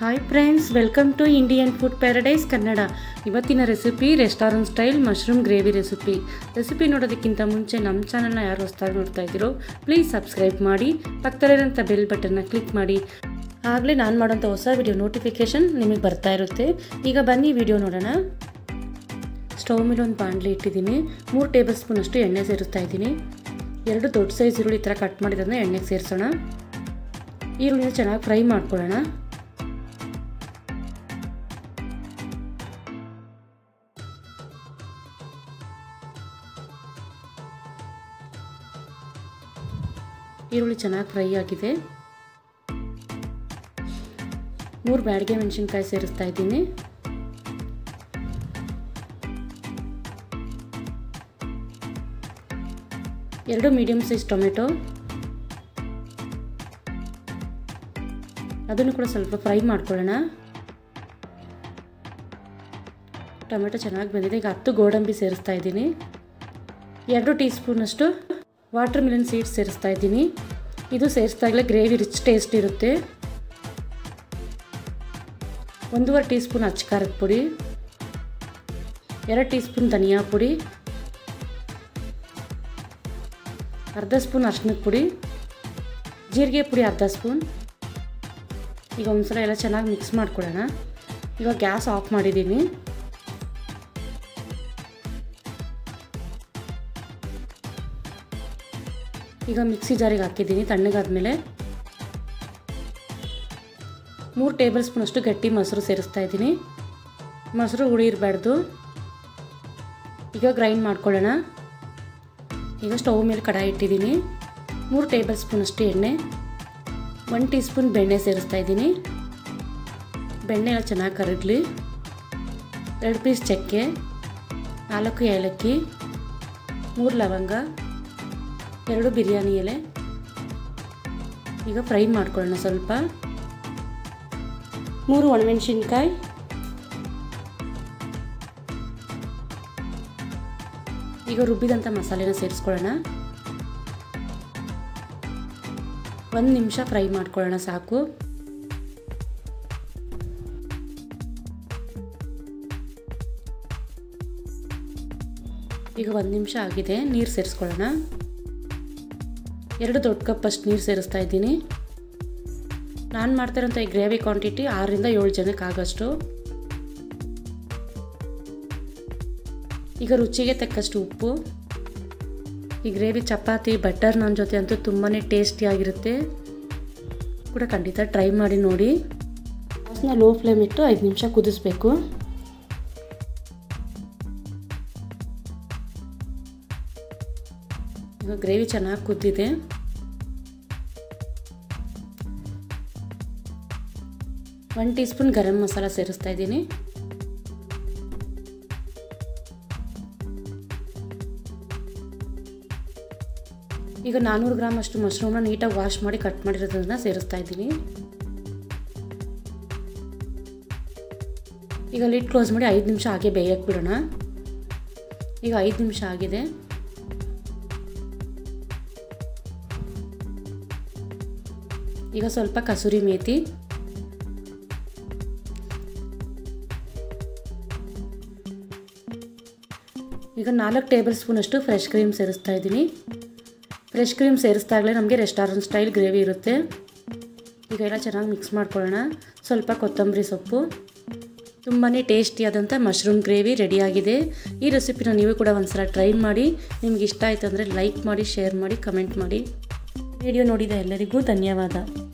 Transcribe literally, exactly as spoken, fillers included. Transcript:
Hi friends, welcome to Indian food paradise Kannada. ಇವತ್ತಿನ recipe restaurant style mushroom gravy recipe. Recipe ನೋಡೋದಕ್ಕಿಂತ ಮುಂಚೆ ನಮ್ಮ ಚಾನಲ್ನ ಯಾರು ಹೊಸದಾಗಿ ನೋಡ್ತಾ ಇದ್ದೀರೋ ಪ್ಲೀಸ್ ಸಬ್ಸ್ಕ್ರೈಬ್ ಮಾಡಿ, ಪಕ್ಕದಲ್ಲಿರೋಂಥ ಬೆಲ್ ಬಟನ್ನ ಕ್ಲಿಕ್ ಮಾಡಿ. ಆಗಲೇ ನಾನು ಮಾಡೋಂಥ ಹೊಸ ವಿಡಿಯೋ ನೋಟಿಫಿಕೇಷನ್ ನಿಮಗೆ ಬರ್ತಾ ಇರುತ್ತೆ. ಈಗ ಬನ್ನಿ ವಿಡಿಯೋ ನೋಡೋಣ. ಸ್ಟವ್ ಮೇಲೆ ಒಂದು ಬಾಣಲಿ ಇಟ್ಟಿದ್ದೀನಿ. ಮೂರು ಟೇಬಲ್ ಸ್ಪೂನಷ್ಟು ಎಣ್ಣೆ ಸೇರಿಸ್ತಾ ಇದ್ದೀನಿ. ಎರಡು ದೊಡ್ಡ ಸೈಜ್ ಈರುಳ್ಳಿ ಈ ಥರ ಕಟ್ ಮಾಡಿರೋದನ್ನ ಎಣ್ಣೆಗೆ ಸೇರಿಸೋಣ. ಈರುಳ್ಳಿನ ಚೆನ್ನಾಗಿ ಫ್ರೈ ಮಾಡ್ಕೊಳ್ಳೋಣ. ಈರುಳ್ಳಿ ಚೆನ್ನಾಗಿ ಫ್ರೈ ಆಗಿದೆ. ಮೂರು ಬ್ಯಾಡಗೆ ಮೆಣಸಿನ್ಕಾಯಿ ಸೇರಿಸ್ತಾ ಇದ್ದೀನಿ. ಎರಡು ಮೀಡಿಯಮ್ ಸೈಜ್ ಟೊಮೆಟೊ, ಅದನ್ನು ಕೂಡ ಸ್ವಲ್ಪ ಫ್ರೈ ಮಾಡ್ಕೊಳ್ಳೋಣ. ಟೊಮೆಟೊ ಚೆನ್ನಾಗಿ ಬಂದಿದೆ. ಈಗ ಹತ್ತು ಗೋಡಂಬಿ ಸೇರಿಸ್ತಾ ಇದ್ದೀನಿ. ಎರಡು ಟೀ ಸ್ಪೂನಷ್ಟು ವಾಟರ್ ಮಿಲನ್ ಸೀಡ್ಸ್ ಸೇರಿಸ್ತಾ ಇದ್ದೀನಿ. ಇದು ಸೇರಿಸ್ದಾಗಲೇ ಗ್ರೇವಿ ರಿಚ್ ಟೇಸ್ಟ್ ಇರುತ್ತೆ. ಒಂದೂವರೆ ಟೀ ಸ್ಪೂನ್ ಅಚ್ಚ ಖಾರದ ಪುಡಿ, ಎರಡು ಟೀ ಸ್ಪೂನ್ ಧನಿಯಾ ಪುಡಿ, ಅರ್ಧ ಸ್ಪೂನ್ ಅರಿಶಿನದ ಪುಡಿ, ಜೀರಿಗೆ ಪುಡಿ ಅರ್ಧ ಸ್ಪೂನ್. ಈಗ ಒಂದ್ಸಲ ಎಲ್ಲ ಚೆನ್ನಾಗಿ ಮಿಕ್ಸ್ ಮಾಡ್ಕೊಳ್ಳೋಣ. ಇವಾಗ ಗ್ಯಾಸ್ ಆಫ್ ಮಾಡಿದ್ದೀನಿ. ಈಗ ಮಿಕ್ಸಿ ಜಾರಿಗೆ ಹಾಕಿದ್ದೀನಿ. ತಣ್ಣಗಾದ್ಮೇಲೆ ಮೂರು ಟೇಬಲ್ ಸ್ಪೂನಷ್ಟು ಗಟ್ಟಿ ಮೊಸರು ಸೇರಿಸ್ತಾ ಇದ್ದೀನಿ. ಮೊಸರು ಹುಳಿ ಇರಬಾರ್ದು. ಈಗ ಗ್ರೈಂಡ್ ಮಾಡ್ಕೊಳ್ಳೋಣ. ಈಗ ಸ್ಟವ್ ಮೇಲೆ ಕಡಾಯಿ ಇಟ್ಟಿದ್ದೀನಿ. ಮೂರು ಟೇಬಲ್ ಸ್ಪೂನಷ್ಟು ಎಣ್ಣೆ, ಒಂದು ಟೀ ಸ್ಪೂನ್ ಬೆಣ್ಣೆ ಸೇರಿಸ್ತಾ ಇದ್ದೀನಿ. ಬೆಣ್ಣೆ ಎಲ್ಲ ಚೆನ್ನಾಗಿ ಕರಗಲಿ. ಎರಡು ಪೀಸ್ ಚಕ್ಕೆ, ನಾಲ್ಕು ಏಲಕ್ಕಿ, ಮೂರು ಲವಂಗ, ಎರಡು ಬಿರಿಯಾನಿ ಎಲೆ. ಈಗ ಫ್ರೈ ಮಾಡ್ಕೊಳ್ಳೋಣ ಸ್ವಲ್ಪ. ಮೂರು ಒಣಮೆಣಸಿನ್ಕಾಯಿ, ಈಗ ರುಬ್ಬಿದಂಥ ಮಸಾಲೆನ ಸೇರಿಸ್ಕೊಳ್ಳೋಣ. ಒಂದು ನಿಮಿಷ ಫ್ರೈ ಮಾಡ್ಕೊಳ್ಳೋಣ ಸಾಕು. ಈಗ ಒಂದು ನಿಮಿಷ ಆಗಿದೆ. ನೀರು ಸೇರಿಸ್ಕೊಳ್ಳೋಣ. ಎರಡು ದೊಡ್ಡ ಕಪ್ಪಷ್ಟು ನೀರು ಸೇರಿಸ್ತಾ ಇದ್ದೀನಿ. ನಾನು ಮಾಡ್ತಾಯಿರೋಂಥ ಈ ಗ್ರೇವಿ ಕ್ವಾಂಟಿಟಿ ಆರರಿಂದ ಏಳು ಜನಕ್ಕೆ ಆಗೋಷ್ಟು. ಈಗ ರುಚಿಗೆ ತಕ್ಕಷ್ಟು ಉಪ್ಪು. ಈ ಗ್ರೇವಿ ಚಪಾತಿ, ಬಟರ್ ನಾನ್ ಜೊತೆ ಅಂತೂ ತುಂಬಾ ಟೇಸ್ಟಿಯಾಗಿರುತ್ತೆ. ಕೂಡ ಖಂಡಿತ ಟ್ರೈ ಮಾಡಿ ನೋಡಿ. ಗ್ಯಾಸ್ನ ಲೋ ಫ್ಲೇಮ್ ಇಟ್ಟು ಐದು ನಿಮಿಷ ಕುದಿಸ್ಬೇಕು. ಈಗ ಗ್ರೇವಿ ಚೆನ್ನಾಗಿ ಕುದ್ದಿದೆ. ಒಂದು ಟೀ ಸ್ಪೂನ್ ಗರಂ ಮಸಾಲ ಸೇರಿಸ್ತಾ ಇದ್ದೀನಿ. ಈಗ ನಾನ್ನೂರು ಗ್ರಾಮ್ ಅಷ್ಟು ಮಶ್ರೂಮ್ನ ನೀಟಾಗಿ ವಾಶ್ ಮಾಡಿ ಕಟ್ ಮಾಡಿರೋದನ್ನ ಸೇರಿಸ್ತಾ ಇದ್ದೀನಿ. ಈಗ ಲಿಡ್ ಕ್ಲೋಸ್ ಮಾಡಿ ಐದು ನಿಮಿಷ ಹಾಗೆ ಬೇಯಕ್ಕೆ ಬಿಡೋಣ. ಈಗ ಐದು ನಿಮಿಷ ಆಗಿದೆ. ಈಗ ಸ್ವಲ್ಪ ಕಸೂರಿ ಮೇಥಿ, ಈಗ ನಾಲ್ಕು ಟೇಬಲ್ ಸ್ಪೂನಷ್ಟು ಫ್ರೆಶ್ ಕ್ರೀಮ್ ಸೇರಿಸ್ತಾ ಇದ್ದೀನಿ. ಫ್ರೆಶ್ ಕ್ರೀಮ್ ಸೇರಿಸ್ದಾಗಲೇ ನಮಗೆ ರೆಸ್ಟೋರೆಂಟ್ ಸ್ಟೈಲ್ ಗ್ರೇವಿ ಇರುತ್ತೆ. ಈಗ ಎಲ್ಲ ಚೆನ್ನಾಗಿ ಮಿಕ್ಸ್ ಮಾಡ್ಕೊಳ್ಳೋಣ. ಸ್ವಲ್ಪ ಕೊತ್ತಂಬರಿ ಸೊಪ್ಪು. ತುಂಬಾ ಟೇಸ್ಟಿಯಾದಂಥ ಮಶ್ರೂಮ್ ಗ್ರೇವಿ ರೆಡಿಯಾಗಿದೆ. ಈ ರೆಸಿಪಿನ ನೀವು ಕೂಡ ಒಂದ್ಸಲ ಟ್ರೈ ಮಾಡಿ. ನಿಮ್ಗೆ ಇಷ್ಟ ಆಯಿತು ಅಂದರೆ ಲೈಕ್ ಮಾಡಿ, ಶೇರ್ ಮಾಡಿ, ಕಮೆಂಟ್ ಮಾಡಿ. ವಿಡಿಯೋ ನೋಡಿದ ಎಲ್ಲರಿಗೂ ಧನ್ಯವಾದ.